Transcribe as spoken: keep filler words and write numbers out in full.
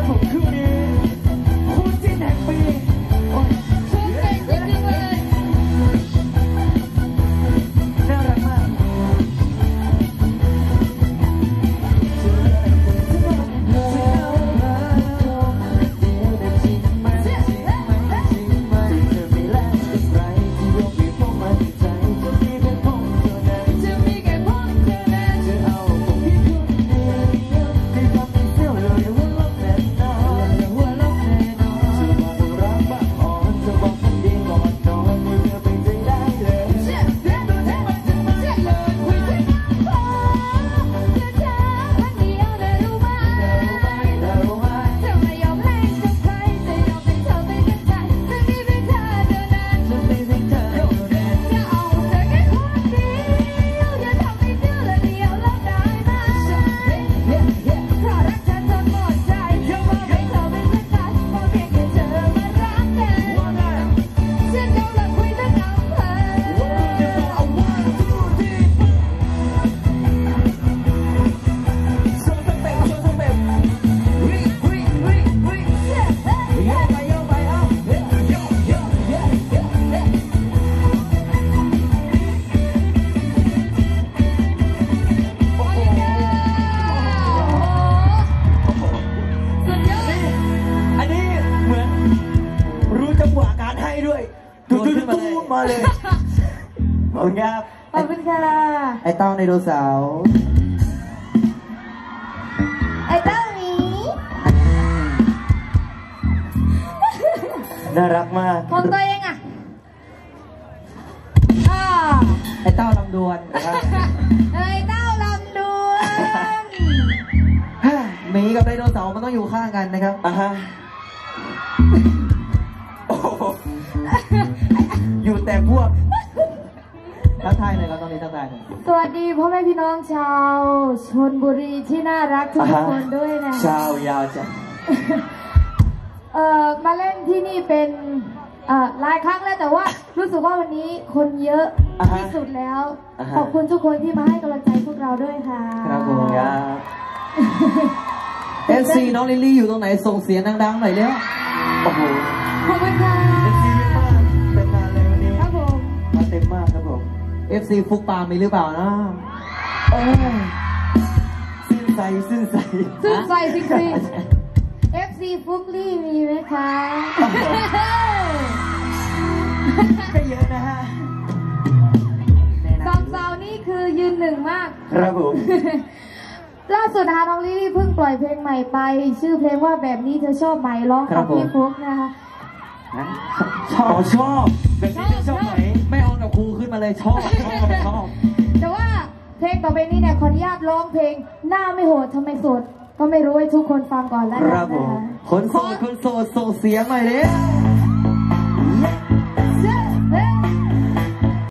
ผมคู่นี้คู่จิ้นแห่งปีชุดเก่งจริงๆเลยน่ารักมากมาเลยขอบคุณครับขอบคุณค่ะไอ้เต้าไดโนเสาร์ไอ้เต้าหมีน่ารักมากของตัวเองอ่ะไอ้เต้าลำดวนไอ้เต้าลำดวนหมีกับไดโนเสาร์มันต้องอยู่ข้างกันนะครับอ่ะฮะอยู่แต่พวกทักทายหน่อยครับตอนนี้ทักทายหน่อยสวัสดีพ่อแม่พี่น้องชาวชลบุรีที่น่ารักทุกคนด้วยนะชาวยาวจ้ะเอ่อมาเล่นที่นี่เป็นเอ่อหลายครั้งแล้วแต่ว่ารู้สึกว่าวันนี้คนเยอะที่สุดแล้วขอบคุณทุกคนที่มาให้กำลังใจพวกเราด้วยค่ะครับผมครับเอฟซีน้องลิลลี่อยู่ตรงไหนส่งเสียงดังๆหน่อยเร็วโอ้โหขอบคุณค่ะเอฟซีเยอะมากเต็มงานเลยวันนี้ครับผมมาเต็มมากครับผมเอฟซีฟุกปามีหรือเปล่านะโอ้สิ้นใจสิ้นใจสิ้นใจจริงๆเอฟซีฟุกลี่มีไหมคะก็เยอะนะฮะสองสาวนี่คือยืนหนึ่งมากครับผมล่าสุดนะคะน้องลิลลี่เพิ่งปล่อยเพลงใหม่ไปชื่อเพลงว่าแบบนี้เธอชอบไหมร้องกับพี่ฟุกนะคะชอบชอบแบบนี้ชอบไหมไม่เอากับครูขึ้นมาเลยชอบชอบชอบแต่ว่าเพลงต่อไปนี้เนี่ยขออนุญาตร้องเพลงหน้าไม่โหดทำไมโสดก็ไม่รู้ให้ทุกคนฟังก่อนแล้วนะครับผมคนโสดคนโสดส่งเสียงหน่อยเร็ว